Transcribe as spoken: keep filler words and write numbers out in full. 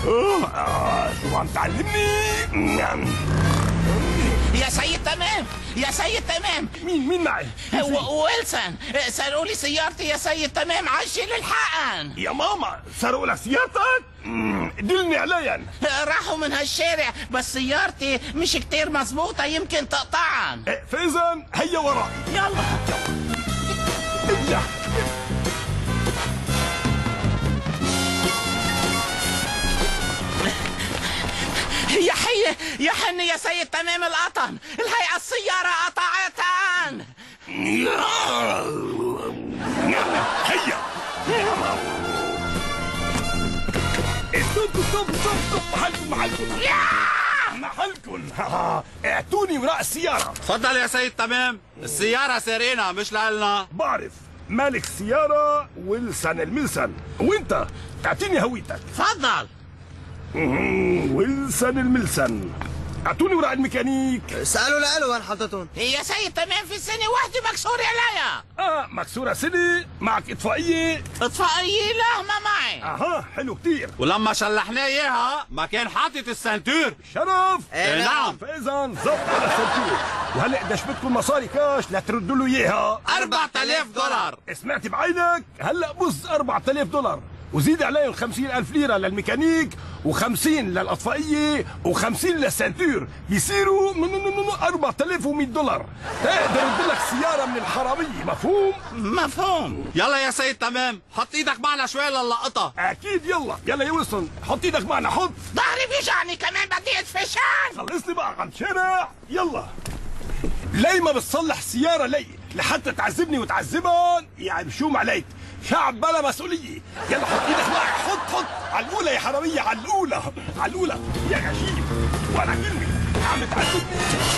آه شو عم تعلمني؟ يا سيد تمام، يا سيد تمام. مين مين معي؟ ويلسون، سرقوا لي سيارتي يا سيد تمام، عجل الحقن. يا ماما سرقوا لك سيارتك؟ دلني عليا. راحوا من هالشارع، بس سيارتي مش كتير مظبوطة، يمكن تقطعن. فإذا هيا ورائي. يلا يلا. يا حي يا حني يا سيد تمام القطن، الهيئة السيارة قطعتن. هيا استوب ستوب ستوب ستوب محلكم محلكم محلكم. اعطوني وراء السيارة. تفضل يا سيد تمام، السيارة سارقينها مش لنا. بعرف مالك السيارة ويلسون الملسن، وانت اعطيني هويتك. تفضل. ويلسون الملسن، اعطوني وراء الميكانيك. اسألوا لقاله وين حطيتهم. يا سيد تمام في سنة واحدة مكسورة عليا. اه مكسورة سنة. معك اطفائية؟ اطفائية؟ لا ما معي. اها حلو كتير. ولما شلحناه اياها ما كان حاطط السنتور. شرف. ايه نعم. فاذا ظبط على السنتور. وهلا قديش بدكم مصاري كاش لتردوا له اياها؟ أربعة آلاف دولار. سمعت بعينك؟ هلا بص أربعة آلاف دولار وزيد عليهم خمسين ألف ليرة للميكانيك وخمسين للأطفائية وخمسين للسنتور، بيصيروا أربعة آلاف ومئة دولار. تقدر تدلك سيارة من الحرامية، مفهوم؟ مفهوم. يلا يا سيد تمام، حط ايدك معنا شوي للقطة. أكيد. يلا يلا يا ويلسون، حط ايدك معنا. حط. ظهري بيجعني كمان، بدي اتفشان. خلصني بقى عن شارع. يلا. لي ما بتصلح سيارة لي لحتى تعذبني وتعذبهم يعبشوم عليك. شعب بلا مسؤولية. يلا حط ايدك معي. حط حط على الأولى يا حرامية، على الأولى على الأولى يا غشيم. ولا كلمة عم تعذبني.